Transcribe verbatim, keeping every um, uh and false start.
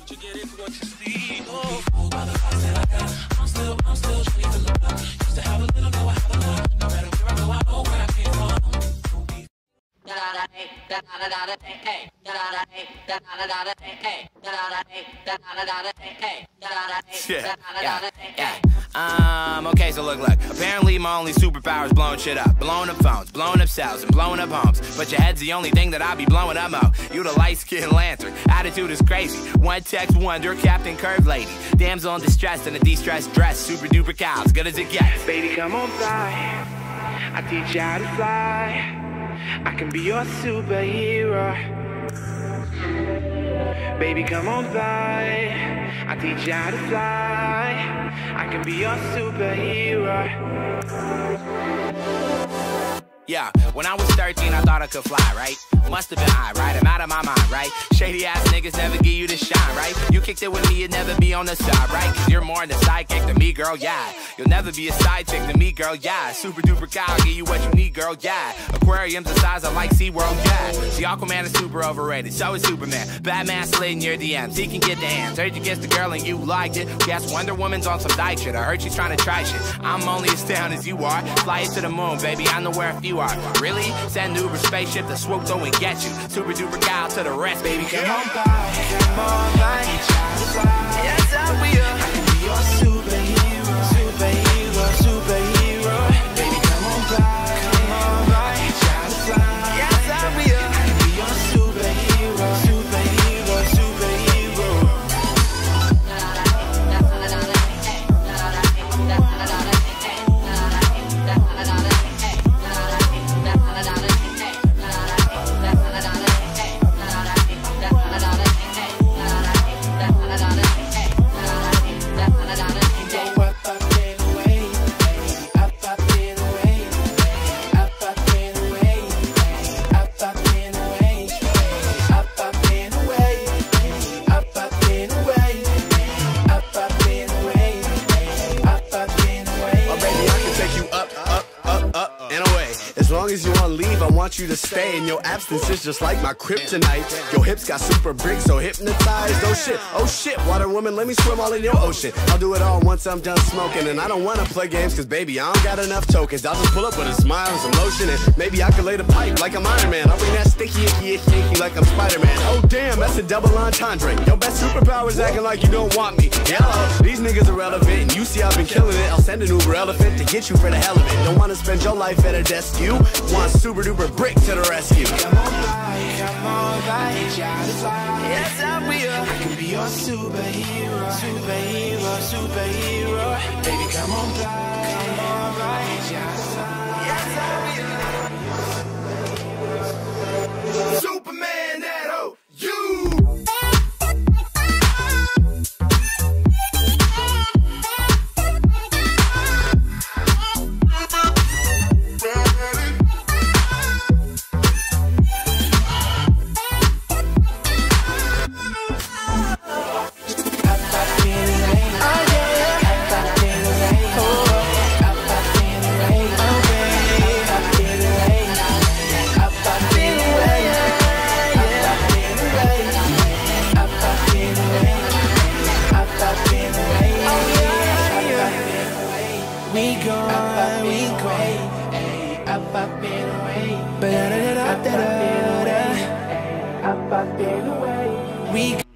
what you get it for what you see. Oh, fooled by the vibes that I got. I'm still, I'm still trying to look up. Used to have a little, now I have a lot. No matter where I go, I know where I came from. Yeah, yeah, yeah. Um, okay, so look, look. Apparently my only superpower is blowing shit up. Blowing up phones, blowing up cells, and blowing up homes. But your head's the only thing that I be blowing up, mo. You the light-skinned lantern. Attitude is crazy. One text wonder, Captain Curve lady. Damsel in distress in a de-stressed dress. Super duper cow, as good as it gets. Baby, come on fly. I teach you how to fly. I can be your superhero. Baby, come on fly. I teach you how to fly. I can be your superhero. Yeah, when I was thirteen, I thought I could fly, right? Must have been high, right? I'm out of my mind, right? Shady ass niggas never give you the shine, right? You kicked it with me, you'd never be on the side, right? Cause you're more in the sidekick than me, girl, yeah. You'll never be a side chick than me, girl, yeah. Super duper cow, give you what you need, girl, yeah. Aquariums the size of like SeaWorld, yeah. See, Aquaman is super overrated, so is Superman. Batman slid in your D Ms, he can get the hands. Heard you kissed the girl and you liked it. Guess Wonder Woman's on some dyke shit. I heard she's trying to try shit. I'm only as down as you are. Fly it to the moon, baby, I know where a few are. Really? Send Uber spaceship to swoop though and get you. Super duper cow to the rest, baby. Come on by, come on by. Yes, I will. I can be your superhero, superhero, superhero. Baby, come on by, come on by. Yes, I will. I can be your superhero, superhero, superhero. As long as you on leave, I want you to stay. And your absence is just like my kryptonite. Your hips got super bricks, so hypnotized. Oh shit, oh shit, water woman, let me swim all in your ocean. I'll do it all once I'm done smoking. And I don't wanna play games, cause baby, I don't got enough tokens. I'll just pull up with a smile and some lotion. And maybe I could lay the pipe like I'm Iron Man. I'll bring that sticky, icky, icky, icky like I'm Spider-Man. Oh damn, that's a double entendre. Your best superpower is acting like you don't want me. Hello, these niggas are relevant, and you see I've been killing it. I'll send an Uber elephant to get you for the hell of it. Don't wanna spend your life at a desk, you want super duper brick to the rescue. Come on by, come on by. Yes, I will. I can be your superhero, superhero, superhero. Baby, come on by, come on by. Yes, I will. Superman, that oh, you. We go, we go, up, up, and away, but da da da da da da, up, up, and away. We